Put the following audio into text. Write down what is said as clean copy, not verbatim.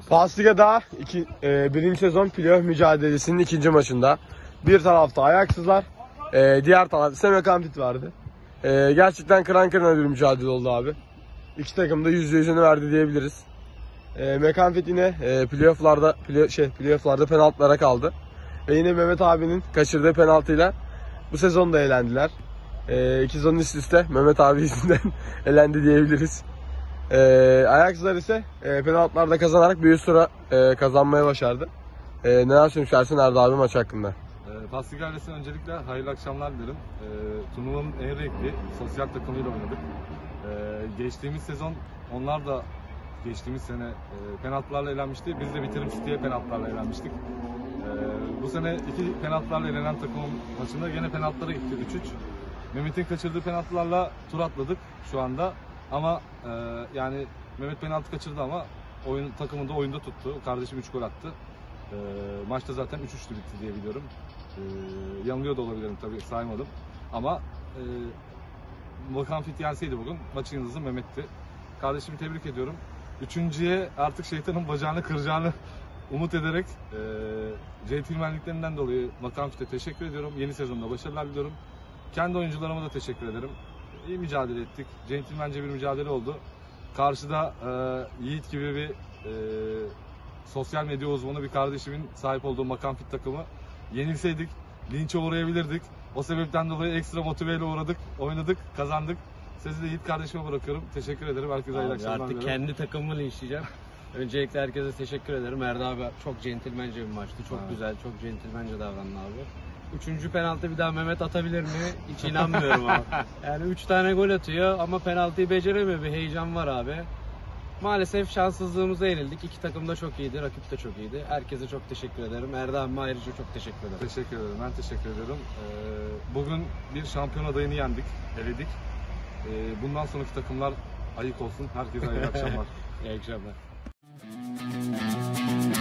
Pasliga'da birinci sezon playoff mücadelesinin ikinci maçında bir tarafta Ayaksızlar, diğer tarafta ise Mekanfit vardı. Gerçekten kıran kırana bir mücadele oldu abi. İki takım da %100'ünü verdi diyebiliriz. Mekanfit yine playoff'larda penaltılara kaldı. Ve yine Mehmet abinin kaçırdığı penaltıyla bu sezon da elendiler. İki sezon üst üste Mehmet abi yüzünden elendi diyebiliriz. Ayaksızlar ise penaltılarda kazanarak bir üst sıra kazanmaya başardı. Neler söylemişlersin Erda abi maç hakkında? Pasliga ailesine öncelikle hayırlı akşamlar dilerim. Turnuvanın en renkli sosyal takımıyla oynadık. Geçtiğimiz sezon onlar da geçtiğimiz sene penaltılarla elenmişti. Biz de Bitirim City'ye penaltılarla elenmiştik. Bu sene iki penaltılarla elenen takımın maçında yine penaltılara gitti 3-3. Mehmet'in kaçırdığı penaltılarla tur atladık şu anda. Ama yani Mehmet penaltı kaçırdı ama takımında oyunda tuttu. Kardeşim 3 gol attı. Maçta zaten 3-3'lü bitti diye biliyorum. Yanılıyor da olabilirim tabii, saymadım. Ama Mekanfit yenseydi bugün maçın yıldızı Mehmet'ti. Kardeşimi tebrik ediyorum. Üçüncüye artık şeytanın bacağını kıracağını umut ederek centilmenliklerinden dolayı Mekanfit'e teşekkür ediyorum. Yeni sezonda başarılar diliyorum. Kendi oyuncularıma da teşekkür ederim. İyi mücadele ettik. Centilmence bir mücadele oldu. Karşıda Yiğit gibi bir sosyal medya uzmanı bir kardeşimin sahip olduğu Mekanfit takımı. Yenilseydik linçe uğrayabilirdik. O sebepten dolayı ekstra motiveyle uğradık, oynadık, kazandık. Sizi de Yiğit kardeşime bırakıyorum. Teşekkür ederim. Herkese hayırlı akşamlar Artık diliyorum. kendi takımımı linçleyeceğim. Öncelikle herkese teşekkür ederim. Erda abi çok centilmence bir maçtı. Çok güzel, çok centilmence davrandı abi. Üçüncü penaltı bir daha Mehmet atabilir mi? Hiç inanmıyorum ama. Yani 3 tane gol atıyor ama penaltıyı beceremiyor. Bir heyecan var abi. Maalesef şanssızlığımıza yenildik. İki takım da çok iyiydi, rakip de çok iyiydi. Herkese çok teşekkür ederim. Erda abime ayrıca çok teşekkür ederim. Teşekkür ederim. Ben teşekkür ediyorum. Bugün bir şampiyon adayını yendik, eledik. Bundan sonraki takımlar ayık olsun. Herkese hayırlı akşamlar. İyi akşamlar.